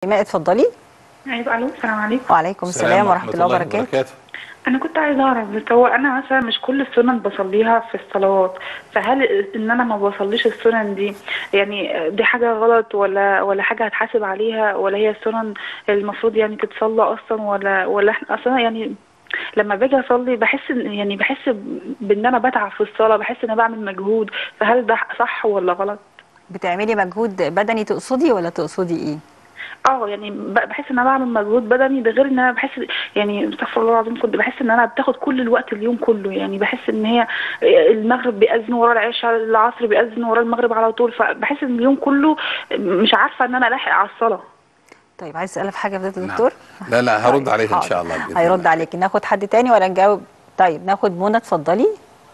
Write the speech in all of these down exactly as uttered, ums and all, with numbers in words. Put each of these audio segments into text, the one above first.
ما اتفضلي. ايوه، الو، السلام عليكم. وعليكم السلام ورحمه الله وبركاته. انا كنت عايزه اعرف، بس هو انا مثلا مش كل السنن بصليها في الصلوات، فهل ان انا ما بصليش السنن دي يعني دي حاجه غلط، ولا ولا حاجه هتحاسب عليها، ولا هي السنن المفروض يعني تتصلى اصلا، ولا ولا احنا اصلا يعني لما باجي اصلي بحس ان يعني بحس بان انا بتعب في الصلاه، بحس ان انا بعمل مجهود، فهل ده صح ولا غلط؟ بتعملي مجهود بدني تقصدي ولا تقصدي ايه؟ اه يعني ب- بحس ان انا بعمل مجهود بدني، ده غير ان انا بحس يعني استغفر الله العظيم، كنت بحس ان انا بتاخد كل الوقت اليوم كله، يعني بحس ان هي المغرب بيأذن ورا العشاء، العصر بيأذن ورا المغرب على طول، فبحس ان اليوم كله مش عارفه ان انا الاحق على الصلاه. طيب عايز اسالك في حاجه يا نعم. دكتور؟ لا لا هرد طيب عليها ان حاضر، شاء الله باذن هيرد الله. عليك. ناخد حد تاني ولا نجاوب؟ طيب ناخد منى، اتفضلي.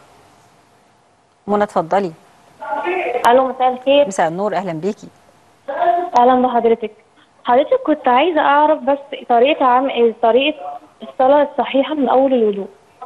منى اتفضلي. الو، مساء الخير. مساء النور، اهلا بيكي. اهلا بحضرتك. حضرتك كنت عايزه اعرف بس طريقه عم طريقه الصلاه الصحيحه من اول الوضوء.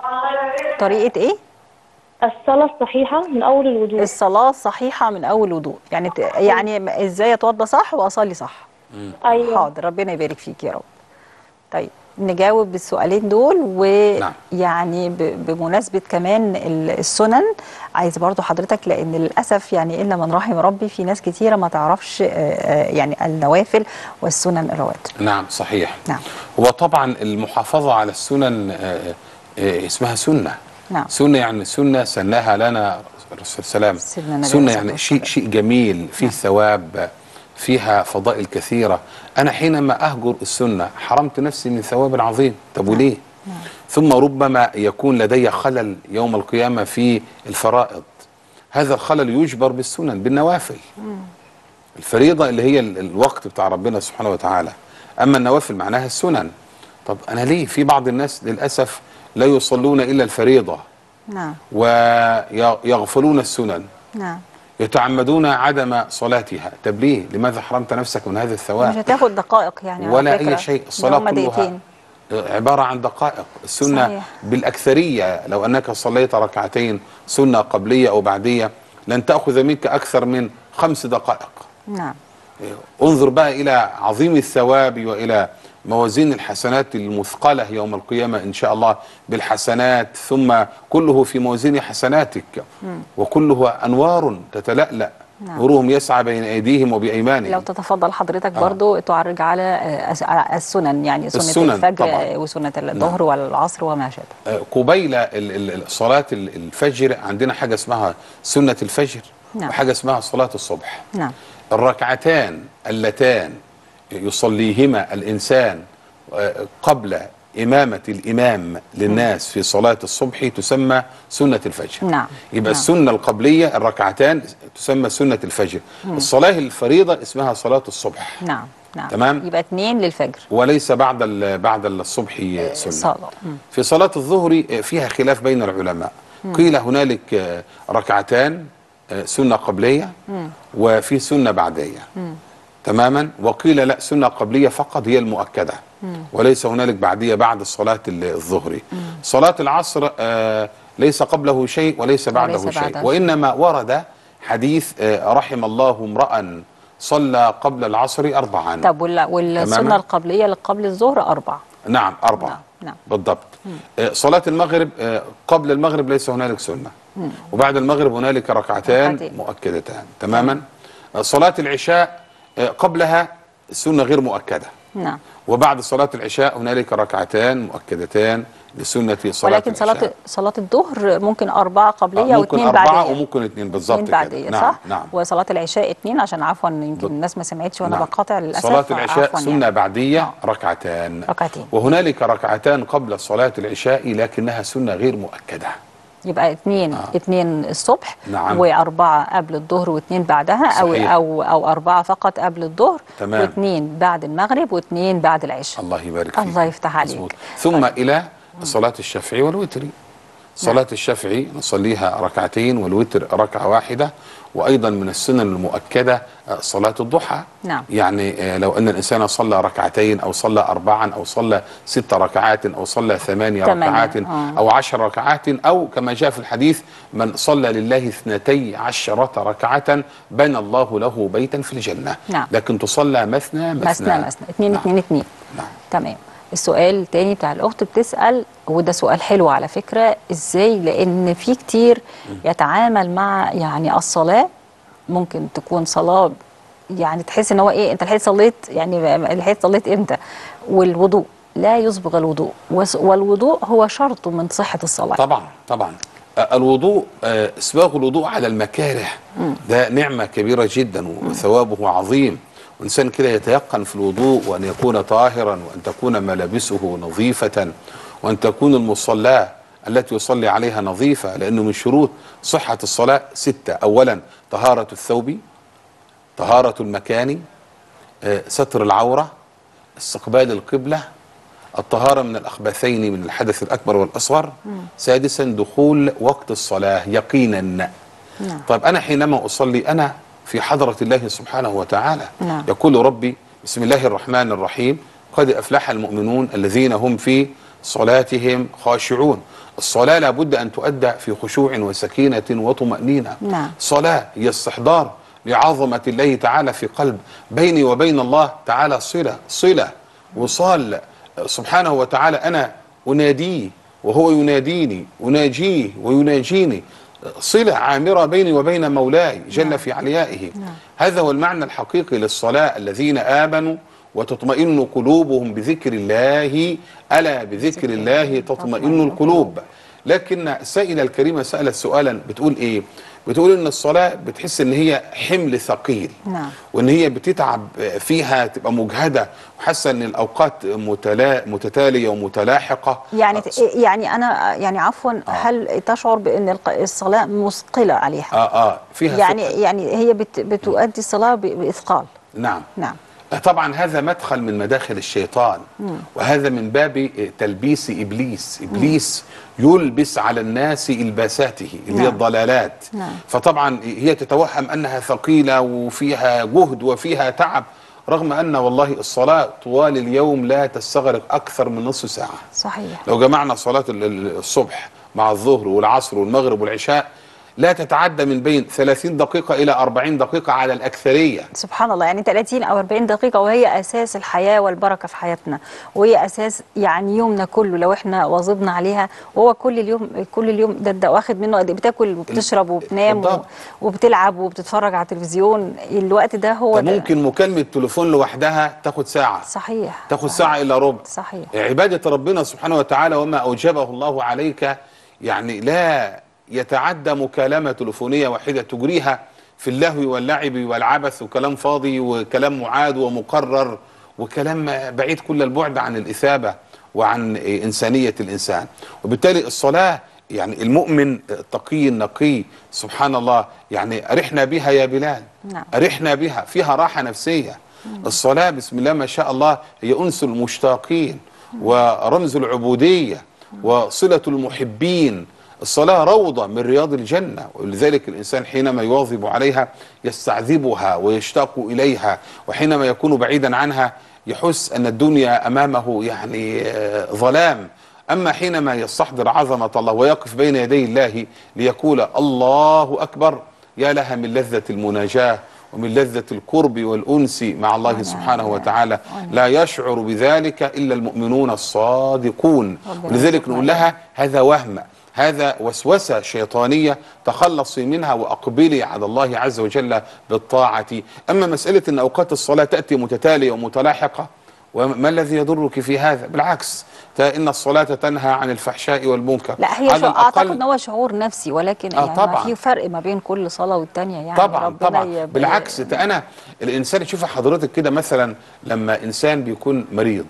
طريقه ايه؟ الصلاه الصحيحه من اول الوضوء. الصلاه الصحيحه من اول وضوء، يعني ت... يعني ازاي اتوضى صح واصلي صح. ايوه. حاضر، ربنا يبارك فيك يا رب. طيب نجاوب بالسؤالين دول، نعم. ويعني ب- بمناسبة كمان ال- السنن، عايز برضو حضرتك، لأن للأسف يعني إلا من رحم ربي في ناس كتيرة ما تعرفش آه، آه، يعني النوافل والسنن الرواتب. نعم صحيح. نعم. هو طبعا المحافظة على السنن آه، آه، اسمها سنة. نعم. سنة يعني سنة سناها لنا الرسول صلى الله عليه سيدنا وسلم. النبي سنة عليه الصلاة يعني شيء والسلام. شيء جميل، فيه نعم. ثواب، فيها فضائل كثيرة. أنا حينما أهجر السنة حرمت نفسي من ثواب عظيم. طب نعم. وليه؟ نعم. ثم ربما يكون لدي خلل يوم القيامة في الفرائض، هذا الخلل يجبر بالسنن بالنوافل. الفريضة اللي هي ال- الوقت بتاع ربنا سبحانه وتعالى، أما النوافل معناها السنن. طب أنا ليه في بعض الناس للأسف لا يصلون إلا الفريضة نعم. ويغفلون السنن، نعم. يتعمدون عدم صلاتها. طب ليه؟ لماذا حرمت نفسك من هذا مش الثواب؟ هتاخد دقائق يعني على ولا فكرة. أي شيء، ده الصلاة هما كلها دقيقتين. عبارة عن دقائق. السنة صحيح. بالأكثرية لو أنك صليت ركعتين سنة قبلية أو بعدية لن تأخذ منك أكثر من خمس دقائق. نعم. انظر بقى إلى عظيم الثواب وإلى موازين الحسنات المثقلة يوم القيامة إن شاء الله بالحسنات، ثم كله في موازين حسناتك وكله أنوار تتلألأ. نعم. نورهم يسعى بين أيديهم وبأيمانهم. لو تتفضل حضرتك برضو تعرج على آه، أس- على السنن، يعني سنة السنن الفجر طبعاً. آه، وسنة الظهر والعصر وما شابه. قبيل ال- ال- صلاة ال- الفجر عندنا حاجة اسمها سنة الفجر. نعم. وحاجة اسمها صلاة الصبح. نعم. الركعتان اللتان يصليهما الإنسان آه، قبل إمامة الإمام للناس في صلاة الصبح تسمى سنة الفجر. نعم. يبقى نعم. السنة القبلية الركعتان تسمى سنة الفجر. الصلاة الفريضة اسمها صلاة الصبح. نعم. نعم. تمام. يبقى اتنين للفجر وليس بعد ال- بعد الصبح سنة. صلاة. مم. في صلاة الظهر فيها خلاف بين العلماء. قيل هنالك ركعتان سنة قبلية وفي سنة بعدية تماما، وقيل لا، سنة قبلية فقط هي المؤكدة وليس هنالك بعدية بعد صلاة الظهر. صلاة العصر آه، ليس قبله شيء وليس بعده وليس شيء، بعدها شيء. وإنما ورد حديث آه، رحم الله امرأ صلى قبل العصر أربعا. طب وال- والسنة تماماً. القبلية اللي قبل الظهر أربع. نعم أربعة. نعم. نعم. بالضبط. آه، صلاة المغرب آه، قبل المغرب ليس هنالك سنة، وبعد المغرب هنالك ركعتان ركعتين. مؤكدتان تماما. آه، صلاة العشاء آه، قبلها السنة غير مؤكدة، نعم. وبعد صلاة العشاء هنالك ركعتان مؤكدتان لسنة صلاة ولكن صلاة العشاء. صلاة الظهر ممكن أربعة قبلية آه، ممكن واثنين أربعة بعدية. وممكن اثنين بالظبط اثنين كده. بعدية نعم صح؟ نعم. وصلاة العشاء اثنين، عشان عفوا يمكن بال- الناس ما سمعتش وانا نعم. بقاطع للأسف. صلاة العشاء عفواً سنة يعني. بعدية آه. ركعتان. ركعتين. وهنالك ركعتان قبل صلاة العشاء لكنها سنة غير مؤكدة. يبقى اثنين آه. اثنين الصبح. نعم. وأربعة قبل الظهر واثنين بعدها، أو صحيح. أو أو أربعة فقط قبل الظهر. تمام. واثنين بعد المغرب واثنين بعد العشاء. الله يبارك فيك. الله يفتح عليك. مظبوط. ثم إلى صلاة الشفع والوتر. صلاة الشفعي نصليها ركعتين والوتر ركعة واحدة. وأيضا من السنن المؤكدة صلاة الضحى. نعم. يعني لو أن الإنسان صلى ركعتين أو صلى أربعا أو صلى ست ركعات أو صلى ثمانية ركعات آه. أو عشر ركعات، أو كما جاء في الحديث من صلى لله اثنتي عشرة ركعة بنى الله له بيتا في الجنة. نعم. لكن تصلى مثنى مثنى مثنى مثنى اتنين نعم. اتنين اتنين. نعم. تمام. السؤال التاني بتاع الأخت بتسأل، وده سؤال حلو على فكرة، إزاي؟ لأن في كتير يتعامل مع يعني الصلاة ممكن تكون صلاة يعني تحس ان هو ايه، انت لحقت صليت، يعني لحقت صليت امتى؟ والوضوء لا يسبغ الوضوء، والوضوء هو شرط من صحة الصلاة. طبعا طبعا. الوضوء اسباغ الوضوء على المكاره ده نعمة كبيرة جدا وثوابه عظيم، وإنسان كده يتيقن في الوضوء وأن يكون طاهرا وأن تكون ملابسه نظيفة وأن تكون المصلاة التي يصلي عليها نظيفة، لأنه من شروط صحة الصلاة ستة. أولا طهارة الثوب، طهارة المكان، ستر العورة، استقبال القبلة، الطهارة من الأخبثين من الحدث الأكبر والأصغر. سادسا دخول وقت الصلاة يقينا. نعم. طيب أنا حينما أصلي أنا في حضرة الله سبحانه وتعالى. نعم. يقول ربي بسم الله الرحمن الرحيم قد أفلح المؤمنون الذين هم في صلاتهم خاشعون. الصلاة لابد أن تؤدى في خشوع وسكينة وطمأنينة. نعم. صلاة هي استحضار لعظمة الله تعالى في قلب. بيني وبين الله تعالى صلة صلة وصال سبحانه وتعالى. أنا أناديه وهو يناديني، أناجيه ويناجيني، صلة عامرة بيني وبين مولاي جل نعم. في عليائه. نعم. هذا هو المعنى الحقيقي للصلاة. الذين آمنوا وتطمئن قلوبهم بذكر الله، ألا بذكر الله تطمئن القلوب. لكن السائلة الكريمة سألت سؤالا بتقول إيه؟ بتقول إن الصلاة بتحس إن هي حمل ثقيل. نعم. وإن هي بتتعب فيها، تبقى مجهدة، وحاسة إن الأوقات متلا متتالية ومتلاحقة. يعني يعني أنا يعني عفوا آه. هل تشعر بأن الصلاة مثقلة عليها؟ آه آه فيها يعني ثقل. يعني هي بت بتؤدي الصلاة بإثقال. نعم. نعم. طبعا هذا مدخل من مداخل الشيطان. مم. وهذا من باب تلبيس إبليس. إبليس مم. يلبس على الناس إلباساته اللي هي الضلالات. نعم. فطبعا هي تتوهم أنها ثقيلة وفيها جهد وفيها تعب، رغم أن والله الصلاة طوال اليوم لا تستغرق أكثر من نصف ساعة. صحيح. لو جمعنا صلاة الصبح مع الظهر والعصر والمغرب والعشاء لا تتعدى من بين ثلاثين دقيقة إلى أربعين دقيقة على الأكثرية. سبحان الله، يعني ثلاثين أو أربعين دقيقة، وهي أساس الحياة والبركة في حياتنا، وهي أساس يعني يومنا كله لو احنا واظبنا عليها. وهو كل اليوم كل اليوم ده, ده واخد منه قد ايه؟ بتاكل وبتشرب وبتنام و... وبتلعب وبتتفرج على التلفزيون. الوقت ده هو ده ممكن مكالمة تليفون لوحدها تاخد ساعة. صحيح. تاخد صحيح. ساعة إلا ربع. صحيح. عبادة ربنا سبحانه وتعالى وما أوجبه الله عليك يعني لا يتعدى مكالمة تلفونية واحدة تجريها في اللهو واللعب والعبث وكلام فاضي وكلام معاد ومقرر وكلام بعيد كل البعد عن الإثابة وعن إنسانية الإنسان. وبالتالي الصلاة يعني المؤمن التقي النقي سبحان الله يعني أرحنا بها يا بلال. نعم. أرحنا بها، فيها راحة نفسية. مم. الصلاة بسم الله ما شاء الله هي أنس المشتاقين ورمز العبودية وصلة المحبين. الصلاة روضة من رياض الجنة، ولذلك الإنسان حينما يواظب عليها يستعذبها ويشتاق إليها، وحينما يكون بعيدا عنها يحس أن الدنيا أمامه يعني ظلام. أما حينما يستحضر عظمة الله ويقف بين يدي الله ليقول الله أكبر، يا لها من لذة المناجاة ومن لذة القرب والأنس مع الله سبحانه وتعالى. لا يشعر بذلك إلا المؤمنون الصادقون. ولذلك نقول لها هذا وهم، هذا وسوسة شيطانية، تخلصي منها وأقبلي على الله عز وجل بالطاعة. أما مسألة أن أوقات الصلاة تأتي متتالية ومتلاحقة، وما الذي يضرك في هذا؟ بالعكس، إن الصلاة تنهى عن الفحشاء والمنكر. لا هي شو أعتقد أن هو شعور نفسي، ولكن آه يعني طبعا. في فرق ما بين كل صلاة والتانية يعني. طبعا طبعا بالعكس. أنا الإنسان شوف حضرتك كده مثلا لما إنسان بيكون مريض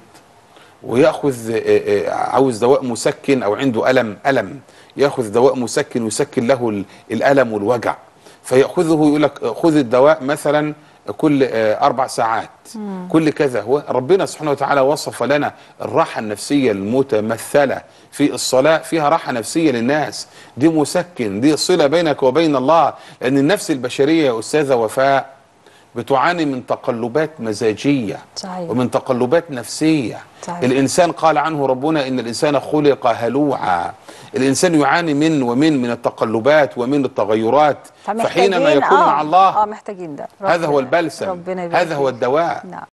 ويأخذ عاوز دواء مسكن أو عنده ألم ألم يأخذ دواء مسكن ويسكن له الألم والوجع، فيأخذه يقول لك خذ الدواء مثلا كل آه، أربع ساعات، مم. كل كذا. هو ربنا سبحانه وتعالى وصف لنا الراحة النفسية المتمثلة في الصلاة، فيها راحة نفسية للناس، دي مسكن، دي صلة بينك وبين الله. لأن النفس البشرية يا أستاذة وفاء بتعاني من تقلبات مزاجية، صحيح. ومن تقلبات نفسية، صحيح. الإنسان قال عنه ربنا إن الإنسان خلق هلوعا، الإنسان يعاني من ومن من التقلبات ومن التغيرات، فحينما يكون آه مع الله آه محتاجين ده، هذا هو البلسم، هذا هو الدواء. نعم.